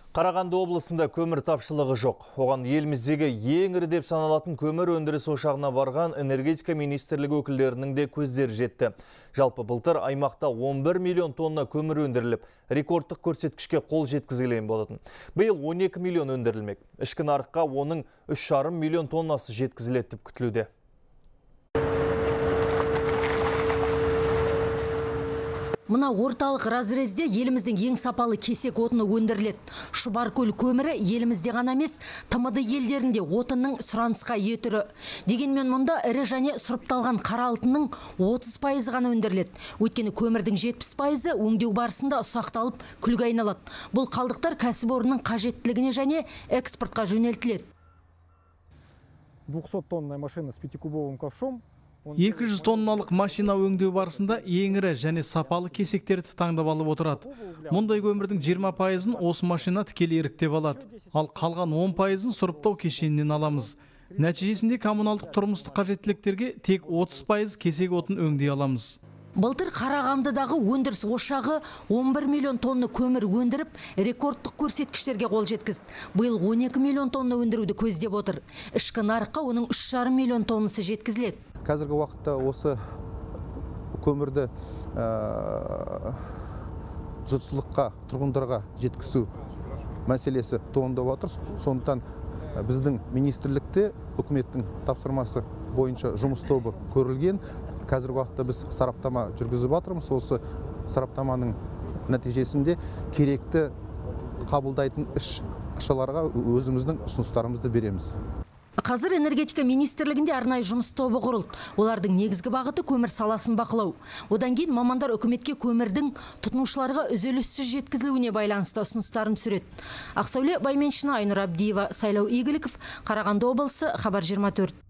Қарағанды облысында көмір тапшылығы жоқ. Оған еліміздегі ең ірі деп саналатын көмір өндіріс ошағына барған энергетика министрлігі өкілдерінің де көздері жетті. Жалпы былтыр аймақта 11 миллион тонна көмір өндіріліп, рекордтық көрсеткішке қол жеткізілген болатын. Биыл 12 миллион өндірілмек. Ішкі нарыққа оның 3,5 миллион тоннасы жеткізіледі деп күтілуде. Мына орталық разрезде еліміздің ең сапалы кесек отыны өндіріледі. Шұбаркөл көмірі елімізде ғана емес, ТМД елдерінде отынның сұранысқа ие түрі. Дегенмен мұнда ірі және сұрыпталған қара алтынның 30% ғана өндіріледі. Өйткені көмірдің 70% өңдеу барысында ұсақталып күлге айналады. Бұл қалдықтар кәсіпорынның қажеттілігіне және экспортқа жөнелтіледі. 200 тонна машина с 5-кубовым ковшом. 200 тонналық машина өңдеу барысында ең ірі және сапалы кесектерді таңдап алып отырады. Мұндай көмірдің 20%-ын осы машина тікелей іріктеп алады. Ал қалған 10%-ын сұрыптау кешенінен аламыз. Нәтижесінде коммуналдық тұрмыстық қажеттіліктерге тек 30% кесек отын өңдей аламыз. Былтыр Қарағандыдағы өндіріс ошағы 11 миллион тонна көмір өндіріп, рекордтық көрсеткіштерге қол жеткізді. Биыл 12 миллион тонна өндіруді көздеп отыр. Ішкі нарыққа оның 3,5 миллион тоннасы жеткізіледі. Қазіргі уақытта осы көмірді жұртшылыққа, тұрғындарға жеткізу мәселесі туындап отыр. Сондықтан біздің министрлікте үкіметтің тапсырмасы бойынша жұмыс тобы көрілген. Қазіргі уақытта біз сараптама жүргізіп жатырмыз. Осы сараптаманың нәтижесінде керекті қабылдайтын іс-шараларға өзіміздің ұсыныстарымызды береміз. Қазір энергетика министрлігінде арнайы жұмыс тобы құрылды. Олардың негізгі бағыты көмір саласын бақылау. Одан кейін мамандар үкіметке көмірдің тұтынушыларға үзіліссіз жеткізілуіне байланысты ұсыныстарын түсіреді. Ақсәуле Байменшина, Айнұр Абдиева, Сайлау Игіліков, Қарағанды облысы, Хабар 24.